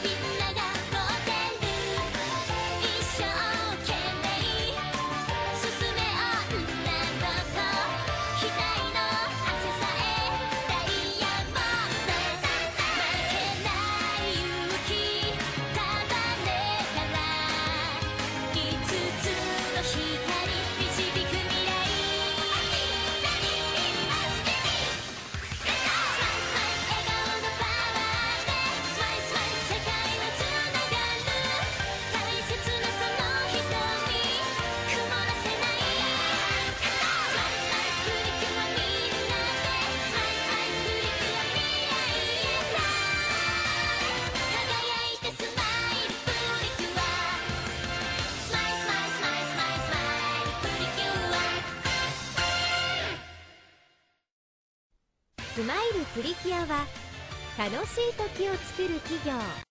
みんなが持ってる一生懸命進め女の子額の汗さえダイヤモンド負けない勇気束ねたら5つの光導く未来笑顔のパワーでスマイルスマイル世界はつながる大切なその瞳曇らせないスマイルスマイルプリキュアみんなでスマイルスマイルプリキュア未来へフライ輝いてスマイルプリキュアスマイルスマイルスマイルスマイルスマイルプリキュアスマイルプリキュアは楽しい時を作る企業